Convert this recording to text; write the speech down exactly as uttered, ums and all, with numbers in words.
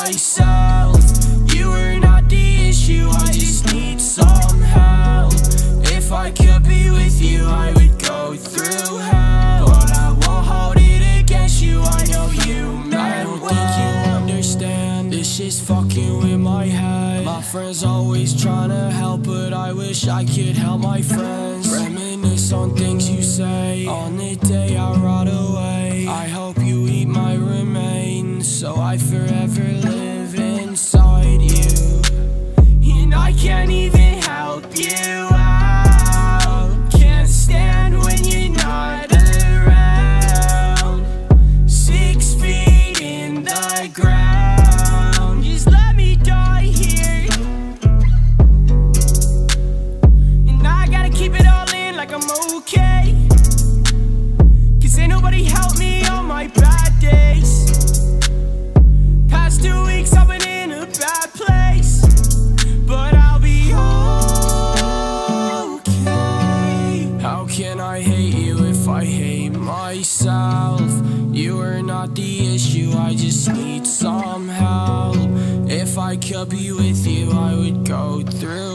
myself. You are not the issue, I just need some help. If I could be with you, I would go through hell, but I won't hold it against you, I know you meant well. I don't think you understand, this shit's fucking with my head. My friends always tryna help, but I wish I could help my friends. Reminisce on things you say, on the day I rot away. I hope you eat my remains, so I forever live inside you. And I can't even help you out, can't stand when you're not around. Six feet in the ground, just let me die here. And I gotta keep it all in like I'm okay, cause ain't nobody help me on my bad days. Past two weeks I've been in a bad place, but I'll be okay. How can I hate you if I hate myself? You are not the issue, I just need some help. If I could be with you, I would go through